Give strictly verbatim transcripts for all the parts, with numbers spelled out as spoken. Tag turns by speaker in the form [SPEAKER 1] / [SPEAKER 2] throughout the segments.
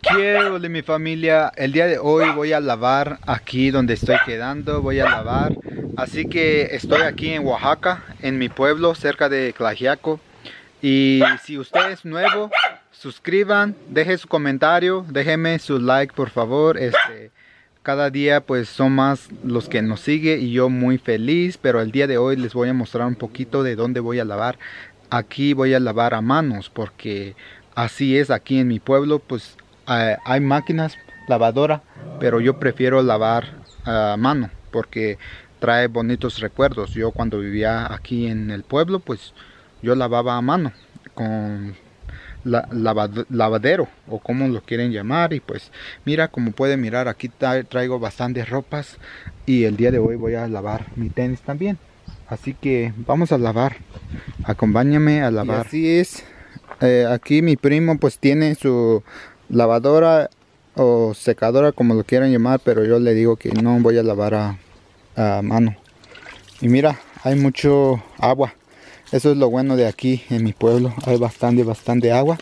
[SPEAKER 1] Quiero de mi familia, el día de hoy voy a lavar aquí donde estoy quedando, voy a lavar. Así que estoy aquí en Oaxaca, en mi pueblo, cerca de Tlaxiaco. Y si usted es nuevo, suscriban, deje su comentario, déjeme su like por favor. Este, cada día pues son más los que nos siguen y yo muy feliz. Pero el día de hoy les voy a mostrar un poquito de dónde voy a lavar. Aquí voy a lavar a manos porque así es aquí en mi pueblo, pues hay, hay máquinas lavadoras, pero yo prefiero lavar a mano porque trae bonitos recuerdos. Yo cuando vivía aquí en el pueblo, pues yo lavaba a mano con la, lavado, lavadero o como lo quieren llamar. Y pues mira, como pueden mirar, aquí tra traigo bastantes ropas y el día de hoy voy a lavar mi tenis también. Así que vamos a lavar, acompáñame a lavar. Y así es, eh, aquí mi primo pues tiene su lavadora o secadora, como lo quieran llamar, pero yo le digo que no voy a lavar a, a mano. Y mira, hay mucho agua. Eso es lo bueno de aquí en mi pueblo, hay bastante, bastante agua.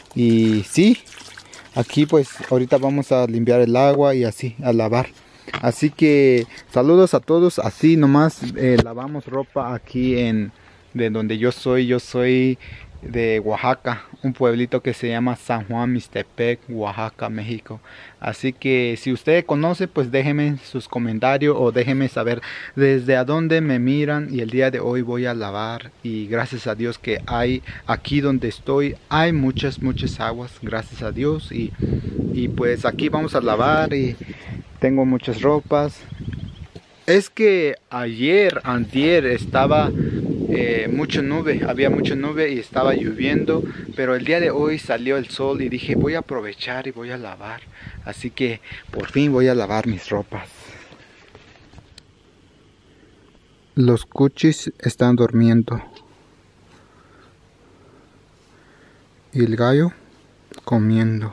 [SPEAKER 1] Y sí, aquí pues ahorita vamos a limpiar el agua y así, a lavar. Así que saludos a todos, así nomás eh, lavamos ropa aquí en de donde yo soy. Yo soy de Oaxaca, un pueblito que se llama San Juan Mixtepec, Oaxaca, México. Así que si usted conoce, pues déjenme sus comentarios o déjenme saber desde a dónde me miran. Y el día de hoy voy a lavar y gracias a Dios que hay aquí donde estoy, hay muchas, muchas aguas, gracias a Dios. Y, y pues aquí vamos a lavar y tengo muchas ropas. Es que ayer, antier estaba eh, mucha nube, había mucha nube y estaba lloviendo, pero el día de hoy salió el sol y dije voy a aprovechar y voy a lavar. Así que por fin voy a lavar mis ropas. Los cuchis están durmiendo y el gallo comiendo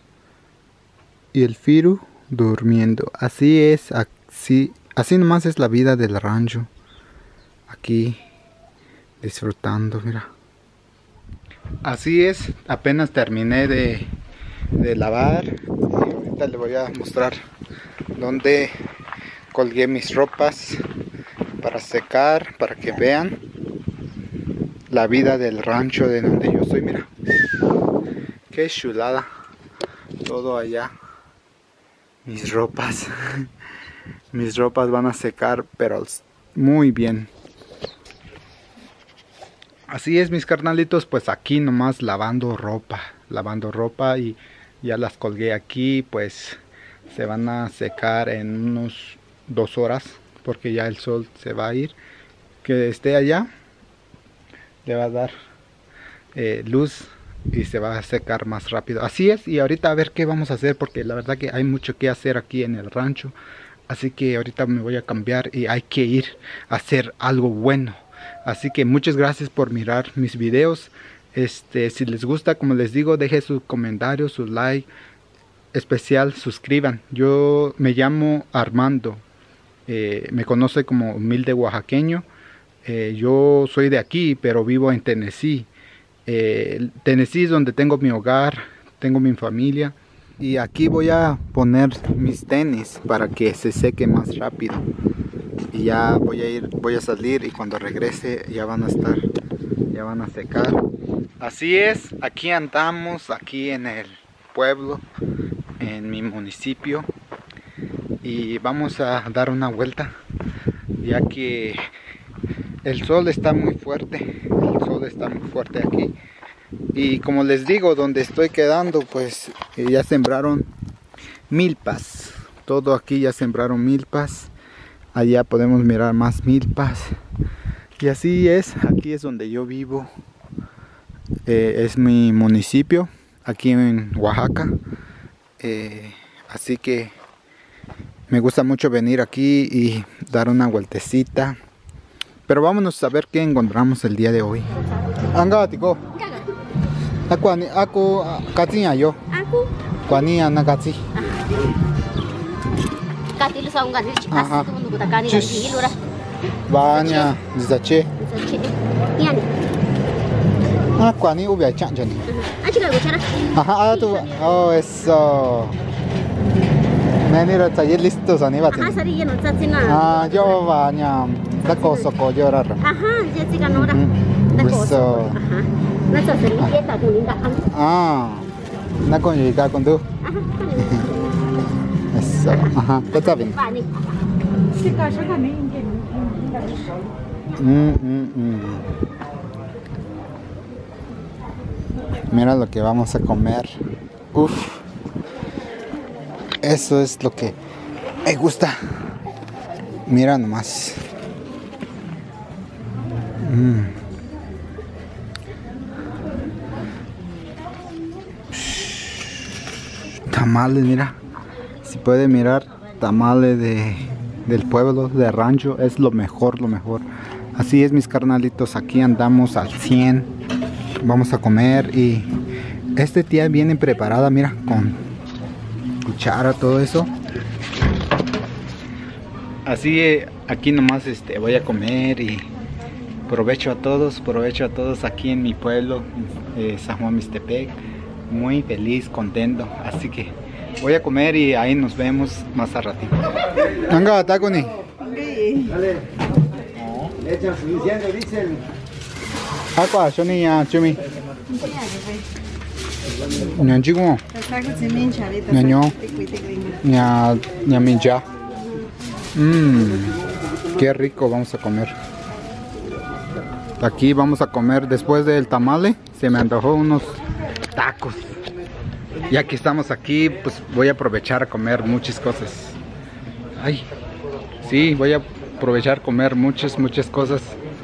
[SPEAKER 1] y el firu durmiendo. Así es, así, así nomás es la vida del rancho. Aquí disfrutando, mira. Así es, apenas terminé de, de lavar. Y ahorita le voy a mostrar dónde colgué mis ropas para secar, para que vean la vida del rancho de donde yo soy. Mira, qué chulada, todo allá. Mis ropas, mis ropas van a secar, pero muy bien. Así es, mis carnalitos, pues aquí nomás lavando ropa, lavando ropa y ya las colgué aquí, pues se van a secar en unos dos horas, porque ya el sol se va a ir. Que esté allá, le va a dar eh, luz y se va a secar más rápido. Así es, y ahorita a ver qué vamos a hacer, porque la verdad que hay mucho que hacer aquí en el rancho. Así que ahorita me voy a cambiar y hay que ir a hacer algo bueno. Así que muchas gracias por mirar mis videos. Este, si les gusta, como les digo, dejen sus comentarios, su like, especial, suscriban. Yo me llamo Armando, eh, me conoce como humilde oaxaqueño. Eh, yo soy de aquí, pero vivo en Tennessee. Eh, Tennessee es donde tengo mi hogar, tengo mi familia. Y aquí voy a poner mis tenis para que se seque más rápido. Y ya voy a ir, voy a salir y cuando regrese ya van a estar, ya van a secar. Así es, aquí andamos, aquí en el pueblo, en mi municipio. Y vamos a dar una vuelta, ya que el sol está muy fuerte, el sol está muy fuerte aquí. Y como les digo, donde estoy quedando, pues ya sembraron milpas. Todo aquí ya sembraron milpas. Allá podemos mirar más milpas. Y así es, aquí es donde yo vivo. Eh, es mi municipio, aquí en Oaxaca. Eh, así que me gusta mucho venir aquí y dar una vueltecita. Pero vámonos a ver qué encontramos el día de hoy. Angatico. Aku ani aku kacinya yo. Aku. Kuani ana kaci.
[SPEAKER 2] Kati lu saung kati cipas tu menunggu takani dan tinggi lu dah.
[SPEAKER 1] Banyak zace.
[SPEAKER 2] Zace. Iya ni.
[SPEAKER 1] Aku ani ubi acak jadi.
[SPEAKER 2] Aja chica cuchara.
[SPEAKER 1] Ajá, tu, oh, eso. Me han ido a taller listos, ¿no?
[SPEAKER 2] Ajá, sari lleno, tsatsina.
[SPEAKER 1] Ah, yo va, ñam. Da cosa ko llorar.
[SPEAKER 2] Ajá, ya chica nora. Da cosa. Ajá. Na sari yeta kuninga.
[SPEAKER 1] Ah. Na con llega con tú.
[SPEAKER 2] Ajá.
[SPEAKER 1] Eso. Ajá. ¿Qué está bien? Mm, mm, mm. Mira lo que vamos a comer. Uf. Eso es lo que me gusta. Mira nomás. Mm. Tamales, mira. Si puede mirar, tamales de, del pueblo, de rancho, es lo mejor, lo mejor. Así es, mis carnalitos, aquí andamos al cien. Vamos a comer y este tía viene preparada, mira, con cuchara, todo eso. Así eh, aquí nomás este, voy a comer y provecho a todos, provecho a todos aquí en mi pueblo, eh, San Juan Mixtepec. Muy feliz, contento, así que voy a comer y ahí nos vemos más a ratito. Venga, Takuni. Dale. Le echan suficiente, dicen. Aqua, yo ni a Chumi. Ñan chico. Ñaño. Ña, ña mincha. Mmm, qué rico, vamos a comer. Aquí vamos a comer después del tamale. Se me antojó unos tacos. Ya que estamos aquí, pues voy a aprovechar a comer muchas cosas. Ay, sí, voy a aprovechar a comer muchas, muchas cosas.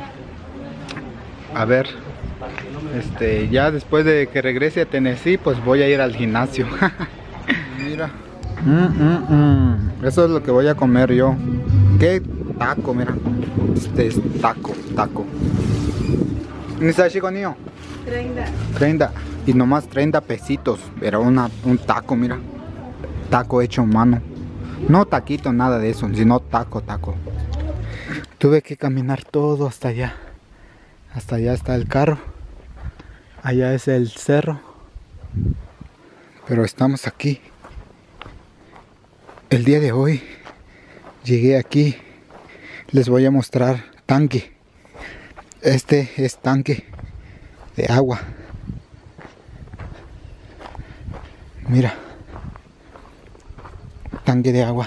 [SPEAKER 1] A ver, este, ya después de que regrese a Tennessee, pues voy a ir al gimnasio. Mira, mm, mm, mm. Eso es lo que voy a comer yo. ¿Qué taco? Mira, este es taco, taco. ¿Ni está chico niño? treinta. treinta. Y nomás treinta pesitos. Pero una, un taco, mira. Taco hecho a mano. No taquito, nada de eso, sino taco, taco. Tuve que caminar todo hasta allá. Hasta allá está el carro. Allá es el cerro. Pero estamos aquí. El día de hoy llegué aquí. Les voy a mostrar tanque. Este es tanque de agua. Mira. Tanque de agua.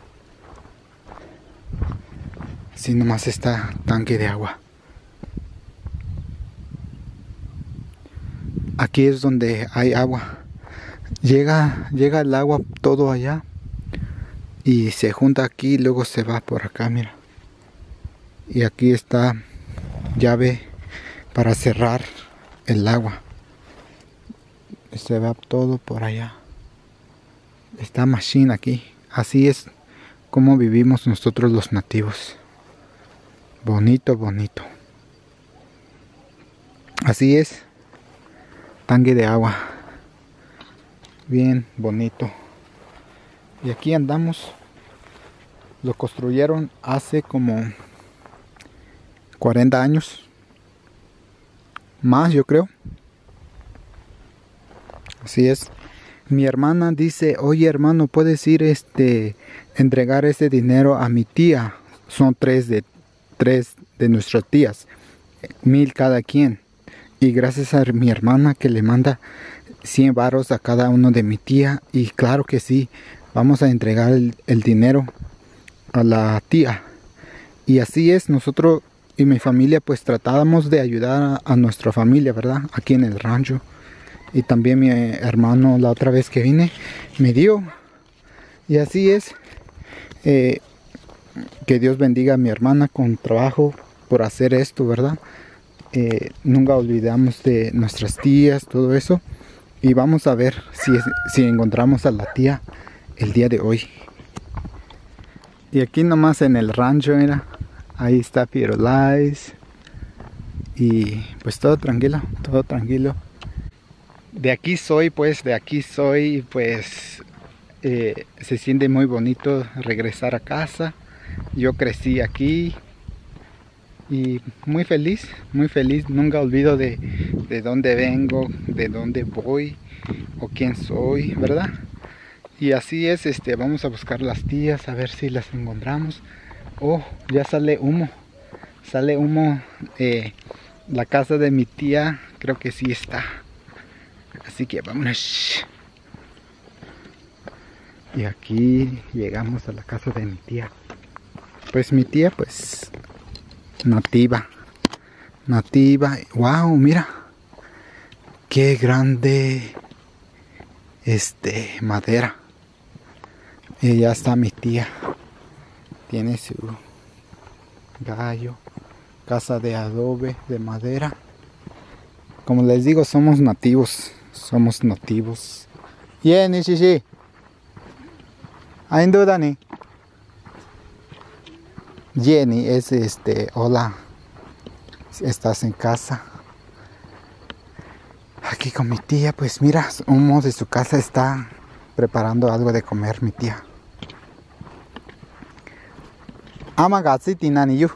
[SPEAKER 1] Así nomás está tanque de agua. Aquí es donde hay agua. Llega, llega el agua todo allá. Y se junta aquí y luego se va por acá, mira. Y aquí está llave para cerrar el agua. Se va todo por allá. Está machine aquí. Así es como vivimos nosotros los nativos. Bonito, bonito. Así es. Tanque de agua. Bien bonito. Y aquí andamos. Lo construyeron hace como cuarenta años. Más, yo creo. Así es. Mi hermana dice, oye hermano, ¿puedes ir este entregar ese dinero a mi tía? Son tres de tres de nuestras tías, mil cada quien. Y gracias a mi hermana que le manda cien varos a cada uno de mi tía. Y claro que sí, vamos a entregar el, el dinero a la tía. Y así es, nosotros y mi familia pues tratábamos de ayudar a, a nuestra familia, ¿verdad? Aquí en el rancho. Y también mi hermano la otra vez que vine me dio. Y así es. Eh, que Dios bendiga a mi hermana con trabajo por hacer esto, ¿verdad? Eh, nunca olvidamos de nuestras tías, todo eso. Y vamos a ver si, si encontramos a la tía el día de hoy. Y aquí nomás en el rancho, mira. Ahí está Firulais. Y pues todo tranquilo, todo tranquilo. De aquí soy, pues, de aquí soy, pues, eh, se siente muy bonito regresar a casa. Yo crecí aquí y muy feliz, muy feliz. Nunca olvido de de dónde vengo, de dónde voy o quién soy, ¿verdad? Y así es, este, vamos a buscar las tías a ver si las encontramos. Oh, ya sale humo, sale humo. Eh, la casa de mi tía creo que sí está. Así que vámonos. Y aquí llegamos a la casa de mi tía. Pues mi tía, pues, nativa. Nativa. Wow, mira. Qué grande. Este, madera. Y ya está mi tía. Tiene su gallo. Casa de adobe, de madera. Como les digo, somos nativos. Somos nativos. Yeah, ni shishi. Ainda Dani. Jenny es este, hola, estás en casa. Aquí con mi tía, pues mira, uno de su casa está preparando algo de comer, mi tía. Ama gatsi tinani yu.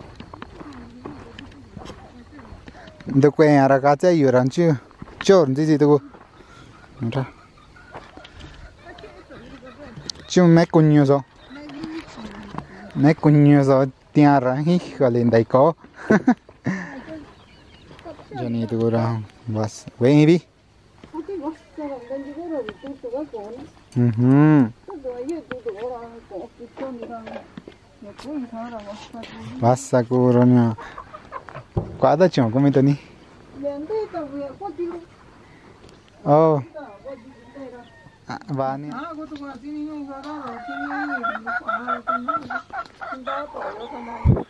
[SPEAKER 1] De que ara gatsi yuran chu. Chor ndi tu. Mira. Chu me cuñoso. Me cuñoso tierra, híjole, ndaico. Yo ni tu ra vas. Ven vi. Mhm. Vas a curonya. Cuada chon come tani. Oh. Va ni.
[SPEAKER 3] Ah, go to Guadini, no, no, no, no, no, no, no, no, no, no, no, no, no,